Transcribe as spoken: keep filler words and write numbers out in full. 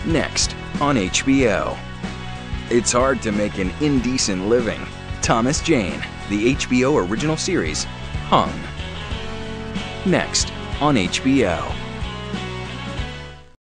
Next on H B O. It's hard to make an indecent living. Thomas Jane, the H B O original series, Hung. Next on H B O.